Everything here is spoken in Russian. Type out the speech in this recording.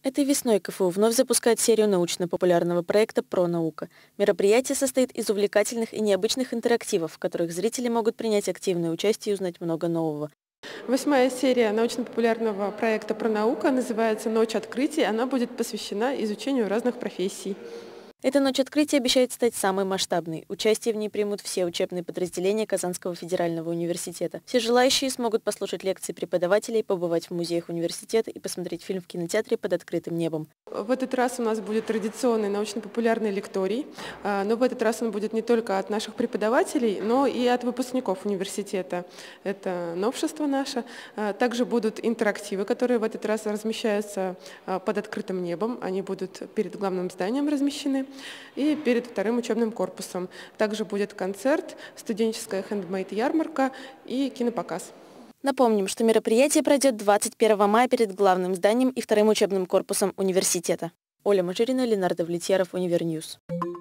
Этой весной КФУ вновь запускает серию научно-популярного проекта «Про-наука». Мероприятие состоит из увлекательных и необычных интерактивов, в которых зрители могут принять активное участие и узнать много нового. 8-я серия научно-популярного проекта «Про-наука» называется «Ночь открытий». Она будет посвящена изучению разных профессий. Эта ночь открытия обещает стать самой масштабной. Участие в ней примут все учебные подразделения Казанского федерального университета. Все желающие смогут послушать лекции преподавателей, побывать в музеях университета и посмотреть фильм в кинотеатре под открытым небом. В этот раз у нас будет традиционный научно-популярный лекторий, но в этот раз он будет не только от наших преподавателей, но и от выпускников университета. Это новшество наше. Также будут интерактивы, которые в этот раз размещаются под открытым небом. Они будут перед главным зданием размещены и перед вторым учебным корпусом. Также будет концерт, студенческая хендмейд-ярмарка и кинопоказ. Напомним, что мероприятие пройдет 21 мая перед главным зданием и вторым учебным корпусом университета. Оля Мажирина, Ленардо Влетьяров, Универньюз.